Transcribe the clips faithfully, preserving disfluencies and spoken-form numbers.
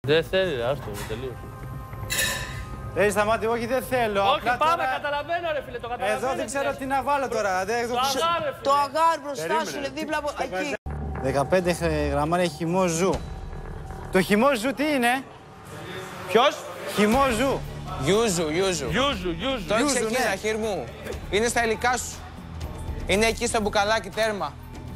Δεν θέλει, άστο, τελείως. Ρε Σταμάτη, όχι δεν θέλω. Όχι, απλά πάμε, τώρα... καταλαβαίνω ρε φίλε, το καταλαβαίνω. Εδώ δεν ξέρω τι να βάλω τώρα. Δεν... Το αγάρ, ρε φίλε. Το αγάρ μπροστά σου είναι δίπλα από εκεί. δεκαπέντε γραμμάρια χυμό ζου. Το χυμό ζου τι είναι? Ποιος? Χυμό ζου. Γιούζου, Γιούζου. Γιούζου, Γιούζου. Το έχεις Γιούζου, εκεί, ναι. Ζαχύρ μου. Είναι στα υλικά σου. Είναι εκεί στο μπουκαλάκι, τέρμα.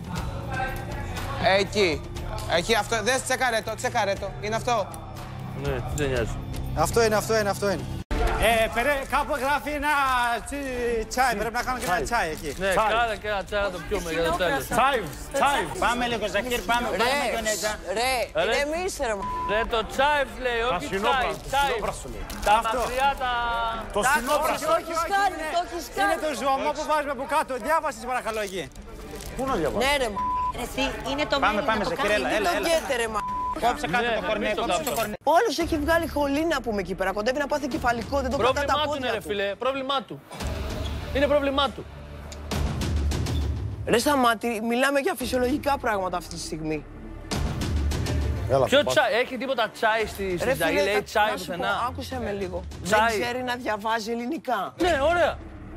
Εκεί. Εκεί, αυτό. Δες, τσέκαρε το, τσέκαρε το. Είναι αυτό. Ναι, δεν νοιάζει. Αυτό είναι, αυτό είναι, αυτό είναι. Ε, περί, κάπου γράφει ένα τσι, τσάι, πρέπει να κάνουμε και ένα τσάι εκεί. Ναι, κάνε και ένα τσάι να το πιούμε για το τέλος. Τσάι, τσάι. Πάμε λίγο Ζαχύρ, πάμε, πάμε με τον Έτζα. Ρε, ηρεμήστε ρε. Ρε, το τσάι λέει, όχι τσάι, τσάι. Τα μακριά τα... Το συνόπραστο. Το έχεις κάνει, το έχεις κάνει. Είναι το ζωμό που βάζουμε από κάτω, διάβασες παρακαλώ εκεί. Πού να διαβάσω? Ναι ρε, Εσύ, είναι το Πάμε, μέλλον πάμε, να το Ζαχύρ, έλα, κάνει. έλα, το έλα. γκέτε ρε μα. Κόψε κάτω Ναι, το κορνέ, μην το κόψε το κάψω. κορνέ. Όλος έχει βγάλει χολή να πούμε εκεί πέρα. Κοντεύει να πάθει κεφαλικό, δεν το κρατά τα Πρόβλημά του είναι πόδια ρε του. φίλε, πρόβλημά του. Είναι πρόβλημά του. Ρε Σταμάτη, μιλάμε για φυσιολογικά πράγματα αυτή τη στιγμή. Έλα, Ποιο πάω. τσάι, έχει τίποτα τσάι στη Ρε συνταγή, φίλε, λέει θα- τσάι να σου πω, πουθενά. άκουσε με λίγο. Τσάι. Δεν ξέρει να διαβάζει ελληνικά. Ναι, ωραία.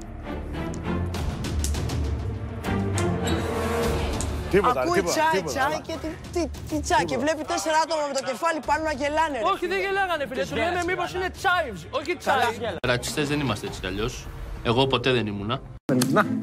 Τίποτα, Ακούει τίποτα, τσάι, τίποτα, τσάι έλα. και τι, τι, τι τσάι. Και βλέπει τέσσερα άτομα με το κεφάλι πάνω να γελάνε. Ρε. Όχι, δεν γελάγανε φίλε, του λέμε μήπως είναι τσάι, όχι τσάι. Ρατσιστές δεν είμαστε έτσι κι αλλιώς. Εγώ ποτέ δεν ήμουνα.